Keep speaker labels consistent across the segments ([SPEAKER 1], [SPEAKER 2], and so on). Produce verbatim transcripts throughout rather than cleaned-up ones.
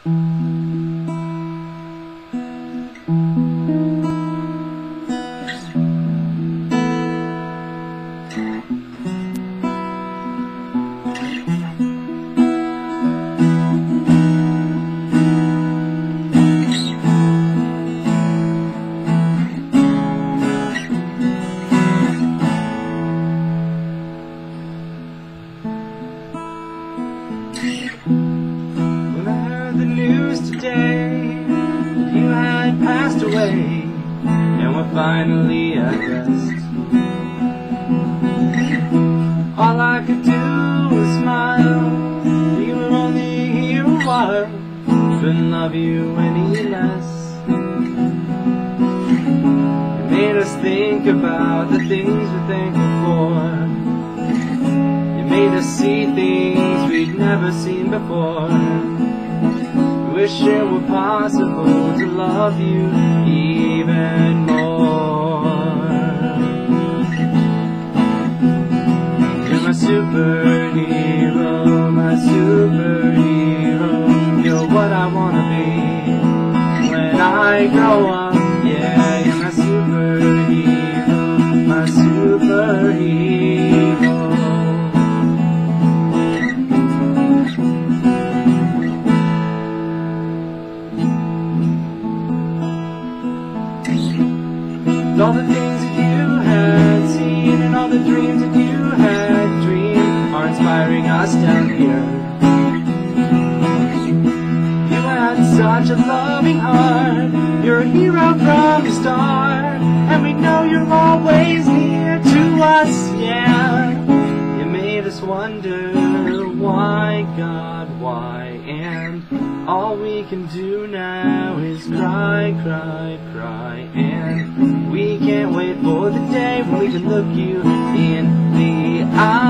[SPEAKER 1] When I heard the news today that you had passed away and were finally at rest, all I could do was smile. You were only here a while, couldn't love you any less. It made us think about the things we're thankful for. Made us see things we'd never seen before. Wish it were possible to love you even more. You're my superhero, my superhero. You're what I wanna be when I grow up. Yeah, you're my superhero, my superhero. All the things that you had seen and all the dreams that you had dreamed are inspiring us down here. You had such a loving heart. You're a hero from the start, and we know you're always near to us, yeah. You made us wonder why, God, why, and all we can do now is cry, cry, cry, and we can't wait for the day when we can look you in the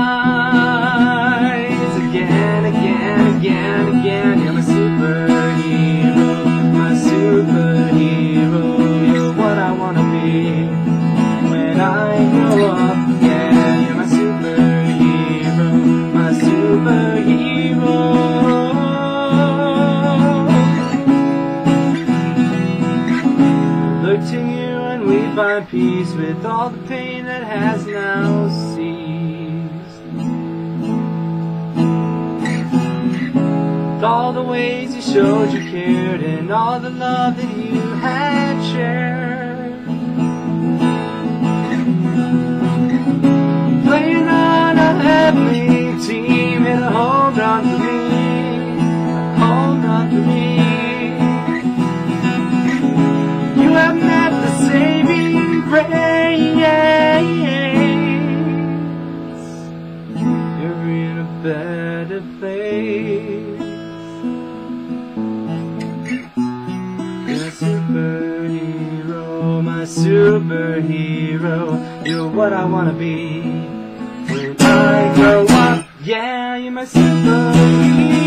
[SPEAKER 1] eyes again, again, again, again. You're my superhero, my superhero. You're what I wanna be when I grow up. Yeah, you're my superhero, my superhero. Look to you and we find peace with all the pain that has now ceased. With all the ways you showed you cared and all the love that you had shared. Playing on a heavenly team, hit a home run for me, a home run for me. You have met the saving grace. You're in a better place. You're a superhero, my superhero. You're what I wanna be when I grow up. Yeah, you're my superhero.